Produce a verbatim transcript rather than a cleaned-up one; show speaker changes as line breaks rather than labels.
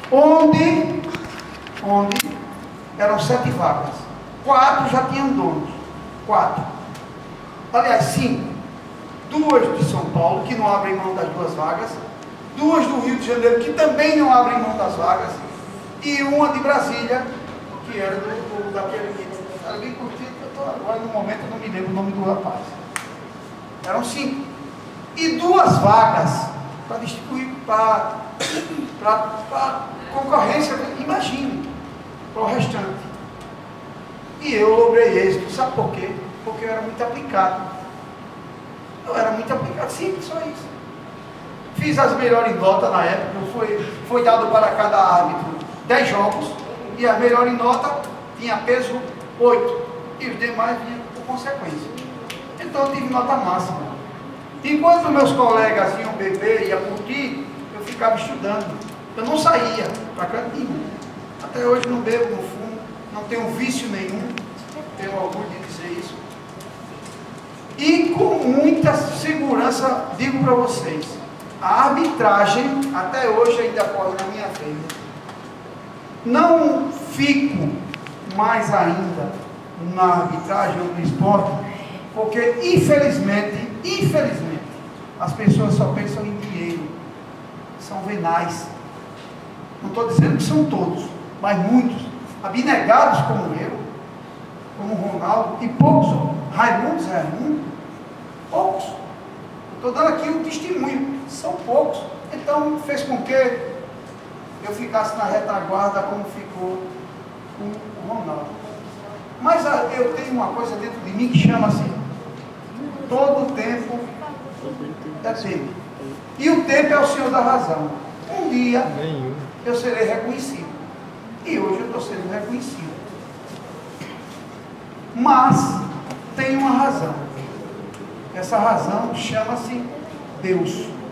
onde, onde eram sete vagas. Quatro já tinham donos. Quatro. Aliás, cinco. Duas de São Paulo, que não abrem mão das duas vagas. Duas do Rio de Janeiro, que também não abrem mão das vagas. E uma de Brasília, que era do, do, daquele... Era bem curtido, eu tô, agora no momento eu não me lembro o nome do rapaz. Eram cinco. E duas vagas para distribuir para concorrência, imagine, para o restante. E eu logrei êxito, sabe por quê? Porque eu era muito aplicado. Eu era muito aplicado, simples, só isso. Fiz as melhores notas na época, foi, foi dado para cada árbitro dez jogos, e a melhor nota tinha peso oito, e os demais vinham por consequência. Então eu tive nota máxima. Enquanto meus colegas iam beber, iam curtir, eu ficava estudando. Eu não saía para canto nenhum. Até hoje não bebo, não fumo, não tenho vício nenhum, tenho orgulho de dizer isso. E com muita segurança digo para vocês, a arbitragem até hoje ainda corre na minha veia. Não fico mais ainda na arbitragem ou no esporte, porque infelizmente, infelizmente, as pessoas só pensam em dinheiro, são venais. Não estou dizendo que são todos, mas muitos, abnegados como eu, como o Ronaldo, e poucos, Raimundos, Raimundo, poucos. Estou dando aqui um testemunho, são poucos. Então fez com que eu ficasse na retaguarda como ficou com o Ronaldo. Mas eu tenho uma coisa dentro de mim que chama assim, todo tempo é tempo. E o tempo é o Senhor da razão. Um dia eu serei reconhecido. E hoje eu estou sendo reconhecido. Mas tem uma razão. Essa razão chama-se Deus.